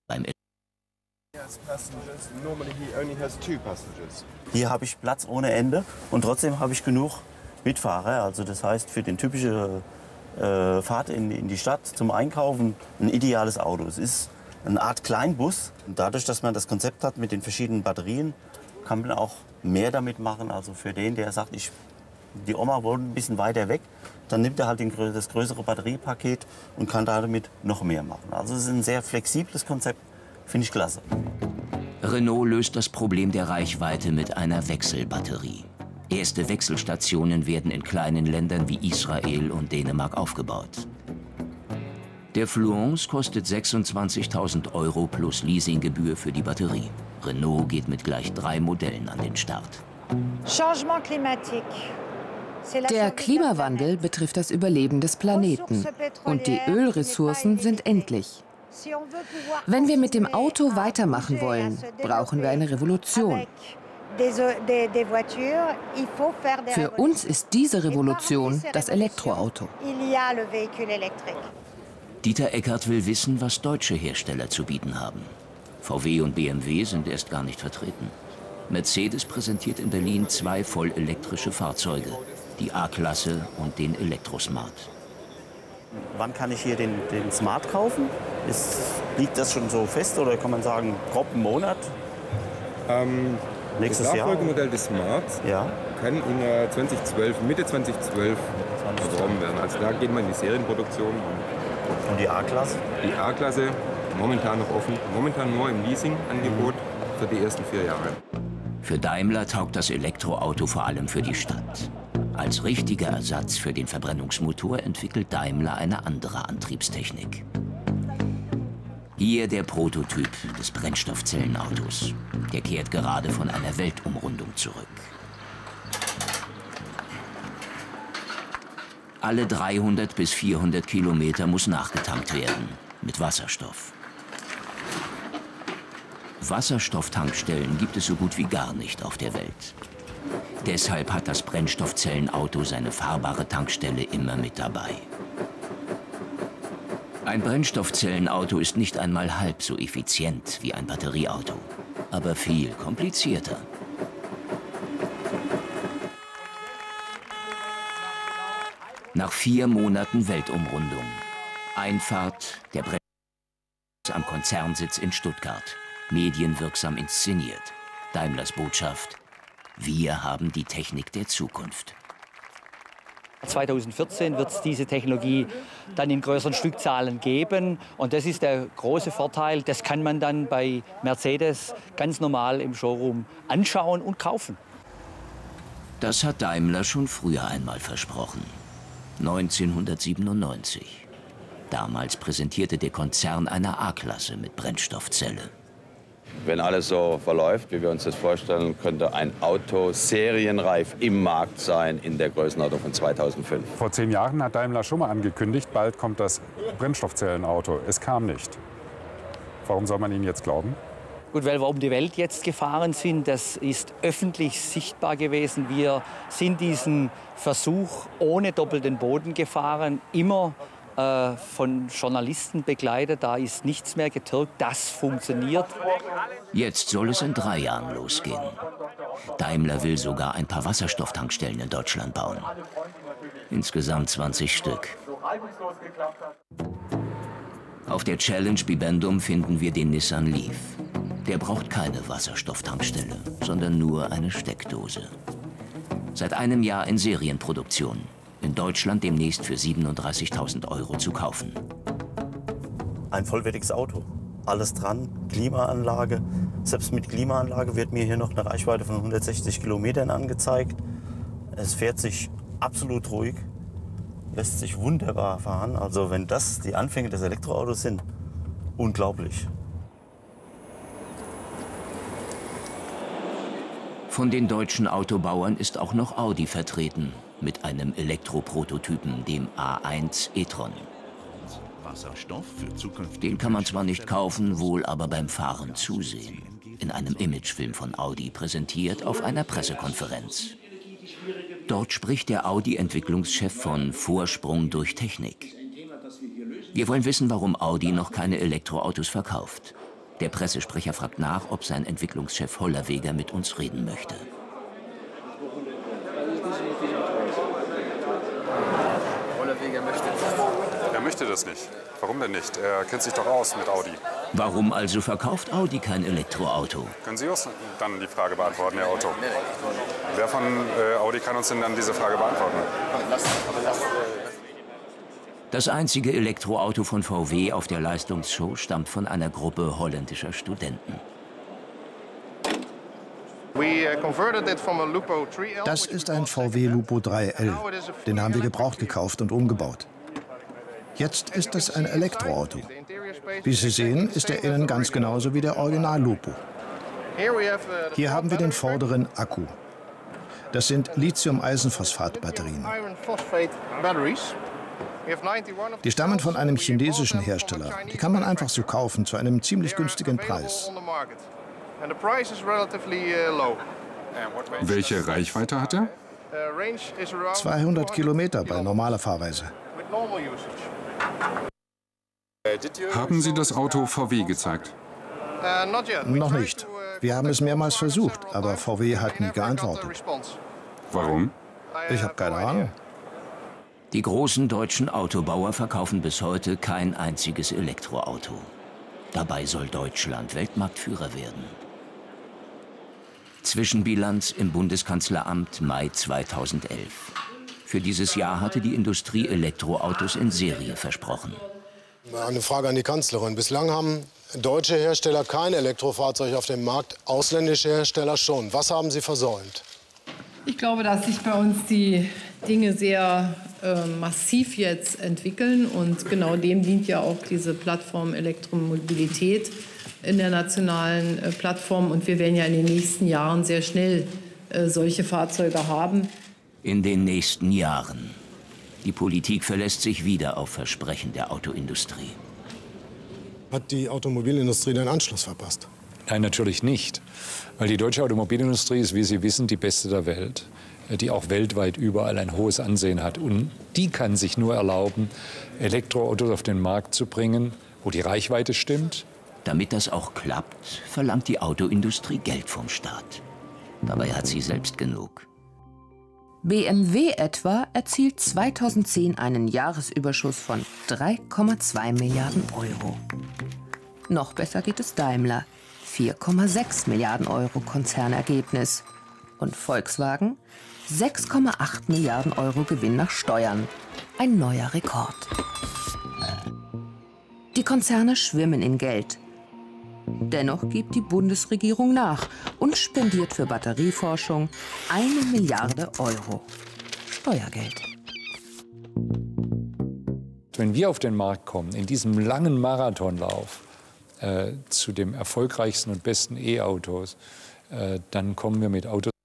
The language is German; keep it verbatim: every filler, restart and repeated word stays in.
Beim Hier habe ich Platz ohne Ende und trotzdem habe ich genug Mitfahrer. Also das heißt, für den typische äh, Fahrt in, in die Stadt zum Einkaufen ein ideales Auto. Es ist eine Art Kleinbus. Und dadurch, dass man das Konzept hat mit den verschiedenen Batterien, kann man auch mehr damit machen. Also für den, der sagt, ich, die Oma wohnt ein bisschen weiter weg, dann nimmt er halt den, das größere Batteriepaket und kann damit noch mehr machen. Also es ist ein sehr flexibles Konzept, finde ich klasse. Renault löst das Problem der Reichweite mit einer Wechselbatterie. Erste Wechselstationen werden in kleinen Ländern wie Israel und Dänemark aufgebaut. Der Fluence kostet sechsundzwanzigtausend Euro plus Leasinggebühr für die Batterie. Renault geht mit gleich drei Modellen an den Start. Der Klimawandel betrifft das Überleben des Planeten und die Ölressourcen sind endlich. Wenn wir mit dem Auto weitermachen wollen, brauchen wir eine Revolution. Für uns ist diese Revolution das Elektroauto. Dieter Eckert will wissen, was deutsche Hersteller zu bieten haben. V W und B M W sind erst gar nicht vertreten. Mercedes präsentiert in Berlin zwei vollelektrische Fahrzeuge, die A-Klasse und den Elektrosmart. Wann kann ich hier den, den Smart kaufen? Ist, liegt das schon so fest oder kann man sagen, grob einen Monat? Ähm, Nächstes das Jahr? Nachfolgemodell des Smart Ja. kann in äh, zweitausendzwölf, Mitte zweitausendzwölf erworben werden. Also da geht man in die Serienproduktion. Und die A-Klasse? Die A-Klasse momentan noch offen, momentan nur im Leasingangebot für die ersten vier Jahre. Für Daimler taugt das Elektroauto vor allem für die Stadt. Als richtiger Ersatz für den Verbrennungsmotor entwickelt Daimler eine andere Antriebstechnik. Hier der Prototyp des Brennstoffzellenautos. Der kehrt gerade von einer Weltumrundung zurück. Alle dreihundert bis vierhundert Kilometer muss nachgetankt werden mit Wasserstoff. Wasserstofftankstellen gibt es so gut wie gar nicht auf der Welt. Deshalb hat das Brennstoffzellenauto seine fahrbare Tankstelle immer mit dabei. Ein Brennstoffzellenauto ist nicht einmal halb so effizient wie ein Batterieauto, aber viel komplizierter. Nach vier Monaten Weltumrundung. Einfahrt der Brennstoffzelle am Konzernsitz in Stuttgart. Medienwirksam inszeniert. Daimlers Botschaft: Wir haben die Technik der Zukunft. zweitausendvierzehn wird es diese Technologie dann in größeren Stückzahlen geben. Und das ist der große Vorteil. Das kann man dann bei Mercedes ganz normal im Showroom anschauen und kaufen. Das hat Daimler schon früher einmal versprochen. neunzehnhundertsiebenundneunzig. Damals präsentierte der Konzern eine A-Klasse mit Brennstoffzelle. Wenn alles so verläuft, wie wir uns das vorstellen, könnte ein Auto serienreif im Markt sein in der Größenordnung von zweitausendfünf. Vor zehn Jahren hat Daimler schon mal angekündigt, bald kommt das Brennstoffzellenauto. Es kam nicht. Warum soll man Ihnen jetzt glauben? Gut, weil wir um die Welt jetzt gefahren sind, das ist öffentlich sichtbar gewesen. Wir sind diesen Versuch ohne doppelten Boden gefahren, immer äh, von Journalisten begleitet. Da ist nichts mehr getürkt, das funktioniert. Jetzt soll es in drei Jahren losgehen. Daimler will sogar ein paar Wasserstofftankstellen in Deutschland bauen. Insgesamt zwanzig Stück. Auf der Challenge Bibendum finden wir den Nissan Leaf. Der braucht keine Wasserstofftankstelle, sondern nur eine Steckdose. Seit einem Jahr in Serienproduktion. In Deutschland demnächst für siebenunddreißigtausend Euro zu kaufen. Ein vollwertiges Auto. Alles dran, Klimaanlage. Selbst mit Klimaanlage wird mir hier noch eine Reichweite von hundertsechzig Kilometern angezeigt. Es fährt sich absolut ruhig, lässt sich wunderbar fahren. Also wenn das die Anfänge des Elektroautos sind, unglaublich. Von den deutschen Autobauern ist auch noch Audi vertreten, mit einem Elektroprototypen, dem A eins e-tron. Den kann man zwar nicht kaufen, wohl aber beim Fahren zusehen. In einem Imagefilm von Audi präsentiert auf einer Pressekonferenz. Dort spricht der Audi-Entwicklungschef von Vorsprung durch Technik. Wir wollen wissen, warum Audi noch keine Elektroautos verkauft. Der Pressesprecher fragt nach, ob sein Entwicklungschef Hollerweger mit uns reden möchte. Hollerweger möchte das. Er möchte das nicht. Warum denn nicht? Er kennt sich doch aus mit Audi. Warum also verkauft Audi kein Elektroauto? Können Sie uns dann die Frage beantworten, Herr Otto? Wer von äh, Audi kann uns denn dann diese Frage beantworten? Das einzige Elektroauto von V W auf der Leistungsshow stammt von einer Gruppe holländischer Studenten. Das ist ein V W Lupo drei L. Den haben wir gebraucht gekauft und umgebaut. Jetzt ist es ein Elektroauto. Wie Sie sehen, ist er innen ganz genauso wie der Original Lupo. Hier haben wir den vorderen Akku. Das sind Lithium-Eisenphosphat-Batterien. Die stammen von einem chinesischen Hersteller. Die kann man einfach so kaufen zu einem ziemlich günstigen Preis. Welche Reichweite hat er? zweihundert Kilometer bei normaler Fahrweise. Haben Sie das Auto V W gezeigt? Noch nicht. Wir haben es mehrmals versucht, aber V W hat nie geantwortet. Warum? Ich habe keine Ahnung. Die großen deutschen Autobauer verkaufen bis heute kein einziges Elektroauto. Dabei soll Deutschland Weltmarktführer werden. Zwischenbilanz im Bundeskanzleramt Mai zweitausendelf. Für dieses Jahr hatte die Industrie Elektroautos in Serie versprochen. Eine Frage an die Kanzlerin. Bislang haben deutsche Hersteller kein Elektrofahrzeug auf dem Markt, ausländische Hersteller schon. Was haben sie versäumt? Ich glaube, dass sich bei uns die Dinge sehr äh, massiv jetzt entwickeln. Und genau dem dient ja auch diese Plattform Elektromobilität in der nationalen äh, Plattform. Und wir werden ja in den nächsten Jahren sehr schnell äh, solche Fahrzeuge haben. In den nächsten Jahren. Die Politik verlässt sich wieder auf Versprechen der Autoindustrie. Hat die Automobilindustrie den Anschluss verpasst? Nein, natürlich nicht. Weil die deutsche Automobilindustrie ist, wie Sie wissen, die beste der Welt, die auch weltweit überall ein hohes Ansehen hat. Und die kann sich nur erlauben, Elektroautos auf den Markt zu bringen, wo die Reichweite stimmt. Damit das auch klappt, verlangt die Autoindustrie Geld vom Staat. Dabei hat sie selbst genug. B M W etwa erzielt zweitausendzehn einen Jahresüberschuss von drei Komma zwei Milliarden Euro. Noch besser geht es Daimler, vier Komma sechs Milliarden Euro Konzernergebnis. Und Volkswagen, sechs Komma acht Milliarden Euro Gewinn nach Steuern. Ein neuer Rekord. Die Konzerne schwimmen in Geld. Dennoch gibt die Bundesregierung nach und spendiert für Batterieforschung eine Milliarde Euro. Steuergeld. Wenn wir auf den Markt kommen, in diesem langen Marathonlauf äh, zu dem erfolgreichsten und besten E-Autos, äh, dann kommen wir mit Autos